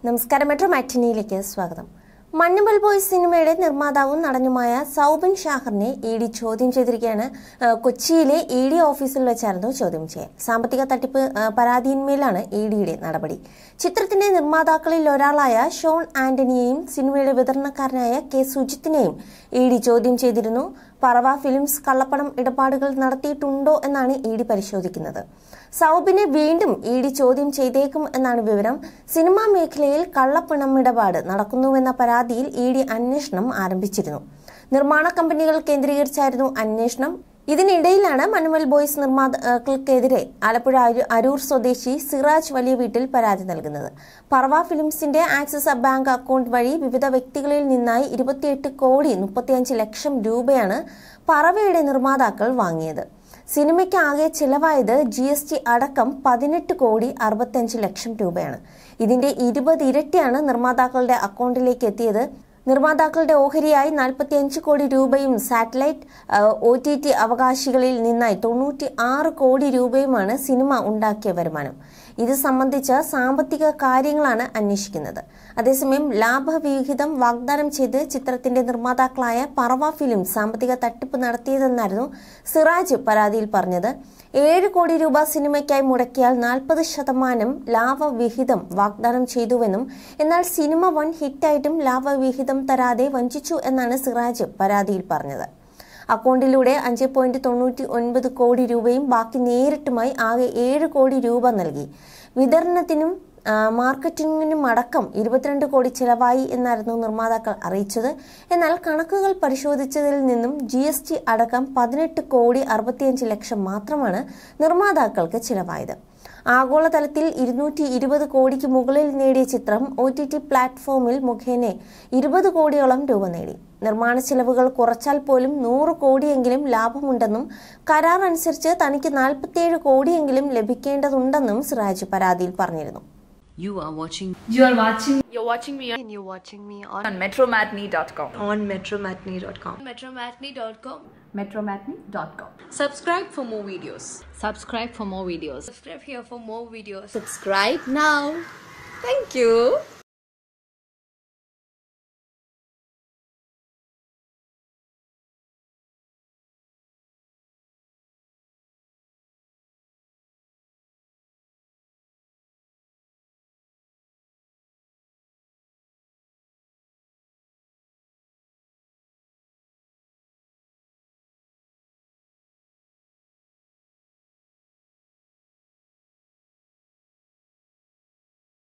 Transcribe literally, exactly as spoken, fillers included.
നമസ്കാരം, മെട്രോ മാറ്റിനിയിലേക്ക് സ്വാഗതം. മഞ്ഞുമൽ ബോയ്സ് സിനിമയുടെ നിർമ്മാതാവും നടനുമായ സൗബിൻ ഷാഹിറിനെ ഇ ഡി ചോദ്യം ചെയ്തിരിക്കുകയാണ്. കൊച്ചിയിലെ ഇ ഡി ഓഫീസിൽ വെച്ചായിരുന്നു ചോദ്യം ചെയ്യൽ. സാമ്പത്തിക തട്ടിപ്പ് പരാതിയിന്മേലാണ് ഇ ഡിയുടെ നടപടി. ചിത്രത്തിന്റെ നിർമ്മാതാക്കളിൽ ഒരാളായ ഷോൺ ആന്റണിയെയും സിനിമയുടെ വിതരണക്കാരനായ കെ സുജിത്തിനെയും ഇ ഡി ചോദ്യം ചെയ്തിരുന്നു. പറവ ഫിലിംസ് കള്ളപ്പണം ഇടപാടുകൾ നടത്തിയിട്ടുണ്ടോ എന്നാണ് ഇ ഡി പരിശോധിക്കുന്നത്. സൗബിനെ വീണ്ടും ഇ ഡി ചോദ്യം ചെയ്തേക്കും എന്നാണ് വിവരം. സിനിമാ മേഖലയിൽ കള്ളപ്പണമിടപാട് നടക്കുന്നുവെന്ന പരാതിയിൽ ഇ ഡി അന്വേഷണം ആരംഭിച്ചിരുന്നു. നിർമ്മാണ കമ്പനികൾ കേന്ദ്രീകരിച്ചായിരുന്നു അന്വേഷണം. ഇതിനിടയിലാണ് മഞ്ഞുമൽ ബോയ്സ് നിർമ്മാതാക്കൾക്കെതിരെ ആലപ്പുഴ അരൂർ സ്വദേശി സിറാജ് വലിയ വീട്ടിൽ പരാതി നൽകുന്നത്. പറവ ഫിലിംസിന്റെ ആക്സിസ് ബാങ്ക് അക്കൗണ്ട് വഴി വിവിധ വ്യക്തികളിൽ നിന്നായി ഇരുപത്തിയെട്ട് കോടി മുപ്പത്തിയഞ്ച് ലക്ഷം രൂപയാണ് പറവയുടെ നിർമ്മാതാക്കൾ വാങ്ങിയത്. സിനിമയ്ക്ക് ആകെ ചിലവായത് ജി എസ് ടി അടക്കം പതിനെട്ട് കോടി അറുപത്തിയഞ്ച് ലക്ഷം രൂപയാണ്. ഇതിന്റെ ഇരുപത് ഇരട്ടിയാണ് നിർമ്മാതാക്കളുടെ അക്കൗണ്ടിലേക്ക് എത്തിയത്. നിർമ്മാതാക്കളുടെ ഓഹരിയായി നാൽപ്പത്തിയഞ്ച് കോടി രൂപയും സാറ്റലൈറ്റ് ഒ ടി ടി അവകാശികളിൽ നിന്നായി തൊണ്ണൂറ്റി ആറ് കോടി രൂപയുമാണ് സിനിമ ഉണ്ടാക്കിയ വരുമാനം. ഇത് സംബന്ധിച്ച സാമ്പത്തിക കാര്യങ്ങളാണ് അന്വേഷിക്കുന്നത്. അതേസമയം ലാഭവിഹിതം വാഗ്ദാനം ചെയ്ത് ചിത്രത്തിന്റെ നിർമ്മാതാക്കളായ പറവ ഫിലിം സാമ്പത്തിക തട്ടിപ്പ് നടത്തിയതെന്നായിരുന്നു സിറാജ് പരാതിയിൽ പറഞ്ഞത്. ഏഴ് കോടി രൂപ സിനിമയ്ക്കായി മുടക്കിയാൽ നാൽപ്പത് ശതമാനം ലാഭവിഹിതം വാഗ്ദാനം ചെയ്തുവെന്നും എന്നാൽ സിനിമ വൻ ഹിറ്റായിട്ടും ലാഭവിഹിതം തരാതെ വഞ്ചിച്ചു എന്നാണ് സിറാജ് പരാതിയിൽ പറഞ്ഞത്. അക്കൗണ്ടിലൂടെ അഞ്ച് പോയിന്റ് തൊണ്ണൂറ്റി ഒൻപത് കോടി രൂപയും ബാക്കി നേരിട്ടുമായി ആകെ ഏഴ് കോടി രൂപ നൽകി. വിതരണത്തിനും മാർക്കറ്റിംഗിനും അടക്കം ഇരുപത്തിരണ്ട് കോടി ചിലവായി എന്നായിരുന്നു നിർമ്മാതാക്കൾ അറിയിച്ചത്. എന്നാൽ കണക്കുകൾ പരിശോധിച്ചതിൽ നിന്നും ജി എസ് ടി അടക്കം പതിനെട്ട് കോടി അറുപത്തിയഞ്ച് ലക്ഷം മാത്രമാണ് നിർമ്മാതാക്കൾക്ക് ചിലവായത്. ആഗോളതലത്തിൽ ഇരുന്നൂറ്റി ഇരുപത് കോടിക്ക് മുകളിൽ നേടിയ ചിത്രം ഒ ടി ടി പ്ലാറ്റ്ഫോമിൽ മുഖേന ഇരുപത് കോടിയോളം രൂപ നേടി. നിർമ്മാണ ചെലവുകൾ കുറച്ചാൽ പോലും നൂറ് കോടിയെങ്കിലും ലാഭമുണ്ടെന്നും കരാർ അനുസരിച്ച് തനിക്ക് നാൽപ്പത്തിയേഴ് കോടിയെങ്കിലും ലഭിക്കേണ്ടതുണ്ടെന്നും സിറാജ് പരാതിയിൽ പറഞ്ഞിരുന്നു. You are watching. You are watching. You're watching me. And you're watching me on, on metro matinee dot com. on metro matinee dot com. metro matinee dot com. metro matinee dot com. Subscribe for more videos. Subscribe for more videos. Subscribe here for more videos. Subscribe now. Thank you.